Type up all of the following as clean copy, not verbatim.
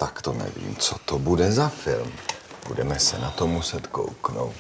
Tak to nevím, co to bude za film. Budeme se na to muset kouknout.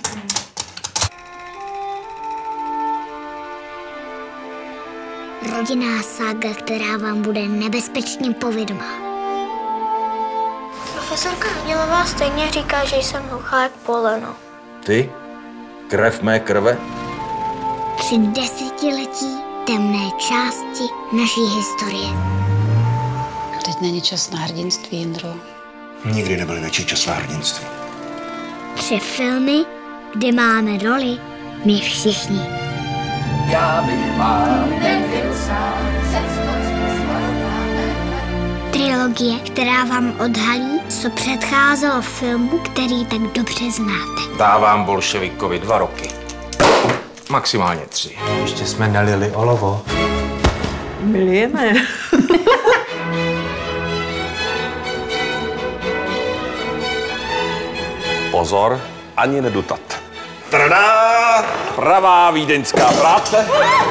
Rodinná sága, která vám bude nebezpečně povědomá. Profesorka Anilová stejně říká, že jsem hluchá jak poleno. Ty? Krev mé krve? 3 desetiletí temné části naší historie. Teď není čas na hrdinství, Jindro. Nikdy nebyl větší čas na hrdinství. 3 filmy, kde máme roli my všichni. Já bych mal nebyl sám, Trilogie, která vám odhalí, co předcházelo filmu, který tak dobře znáte. Dávám bolševikovi 2 roky. Maximálně 3. Ještě jsme nalili olovo. Milijeme. Pozor, ani nedutat. Tadá! Pravá vídeňská práce.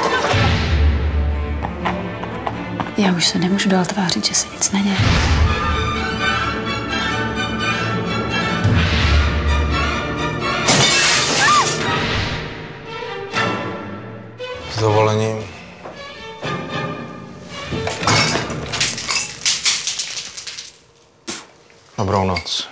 Já už se nemůžu dál tvářit, že se nic neděje. S dovolením. Dobrou noc.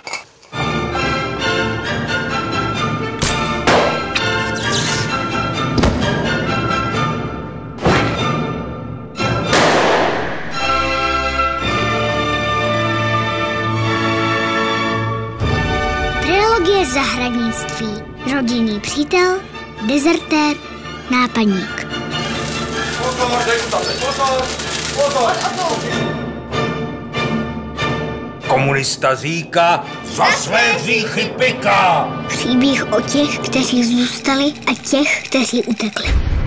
Trilogie zahradnictví. Rodinný přítel, dezertér, nápadník. Pozor, degustace, pozor, pozor. Komunista říká, za své hříchy pyká. Příběh o těch, kteří zůstali a těch, kteří utekli.